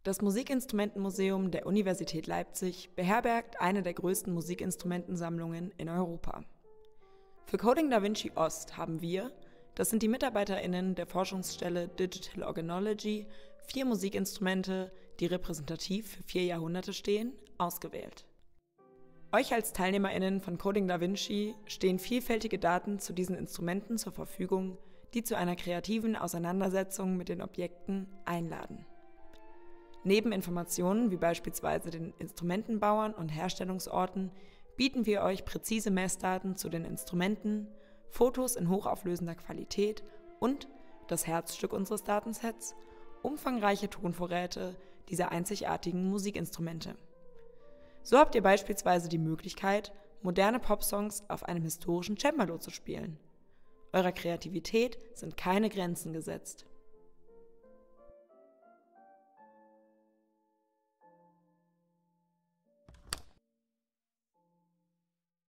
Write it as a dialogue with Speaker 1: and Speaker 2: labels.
Speaker 1: Das Musikinstrumentenmuseum der Universität Leipzig beherbergt eine der größten Musikinstrumentensammlungen in Europa. Für Coding Da Vinci Ost haben wir, das sind die MitarbeiterInnen der Forschungsstelle Digital Organology, 4 Musikinstrumente, die repräsentativ für 4 Jahrhunderte stehen, ausgewählt. Euch als TeilnehmerInnen von Coding Da Vinci stehen vielfältige Daten zu diesen Instrumenten zur Verfügung, die zu einer kreativen Auseinandersetzung mit den Objekten einladen. Neben Informationen wie beispielsweise den Instrumentenbauern und Herstellungsorten bieten wir euch präzise Messdaten zu den Instrumenten, Fotos in hochauflösender Qualität und, das Herzstück unseres Datensets, umfangreiche Tonvorräte dieser einzigartigen Musikinstrumente. So habt ihr beispielsweise die Möglichkeit, moderne Popsongs auf einem historischen Cembalo zu spielen. Eurer Kreativität sind keine Grenzen gesetzt.